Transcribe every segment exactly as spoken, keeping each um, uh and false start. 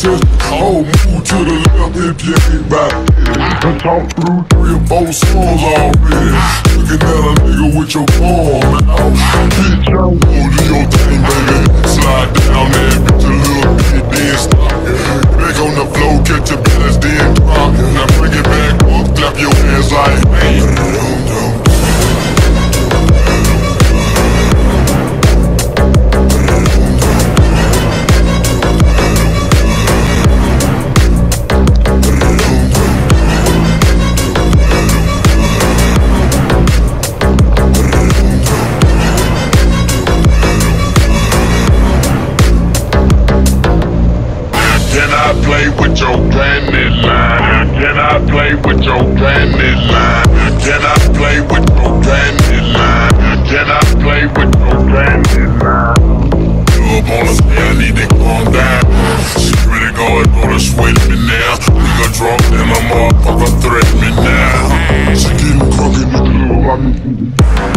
contestant. Oh, move to the left if you ain't back. Done talk through three or four songs already. Looking at a nigga with your palm out. Bitch, I won't do your thing, baby. Slide down there, bitch, a little bit, then stop. Back on the floor, catch your balance, then drop. Now bring it back up, clap your hands like, hey. Can I play with your granny line? Can I play with your granny line? Can I play with your granny line? Can I play with your granny line? Up on the stay, I need to calm down. Security guard, go to sweat me now. Nigga drunk, then a motherfucker threaten me now. She getting crunk in the club, I mean.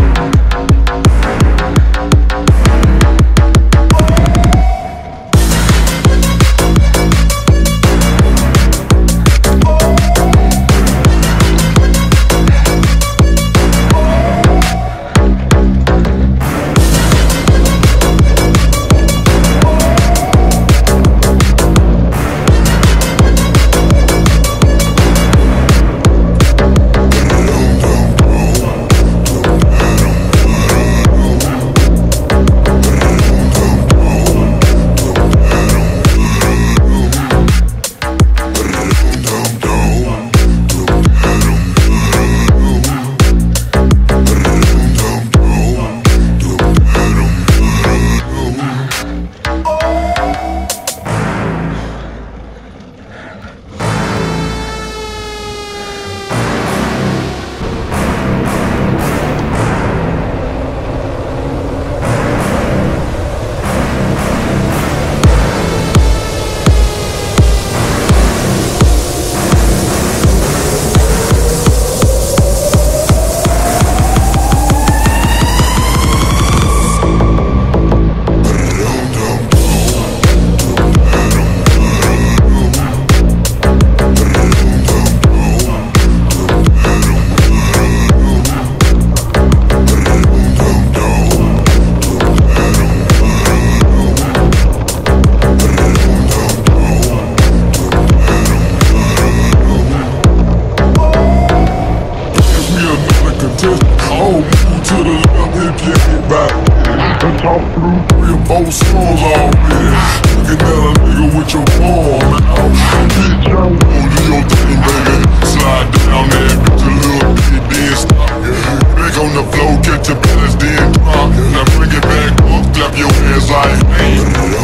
Oh, move to the left if you ain't back. Done talk through three or four songs already. Looking at a nigga with your palm out. Bitch, I won't do your thing, baby. Slide down there, bitch, a little bit, then stop. Back on the floor, catch your balance, then drop. Now bring it back up, clap your hands like, hey.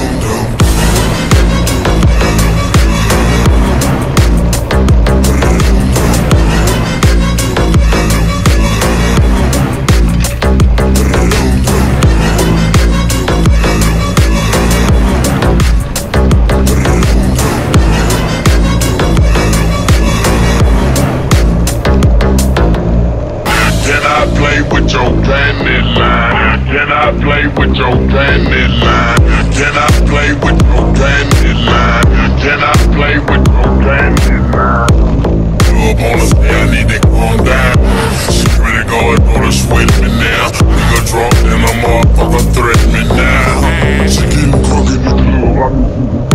With your granny line? Can I play with your granny line? Can I play with your granny line? Can I play with your granny line? Up on the stay, I need to calm down. Security guard, go to sweat me now. Nigga drunk, then a motherfucker threaten me now. She getting crunk in the club, I mean.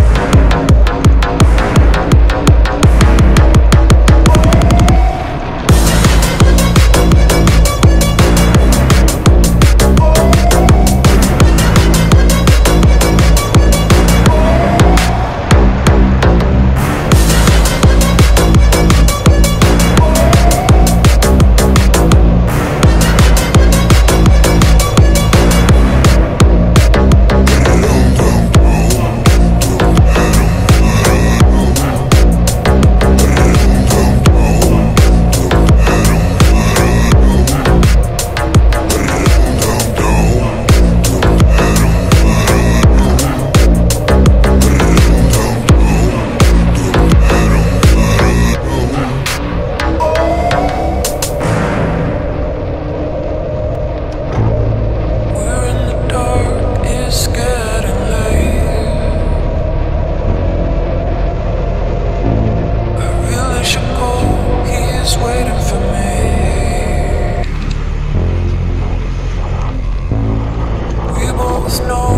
snow.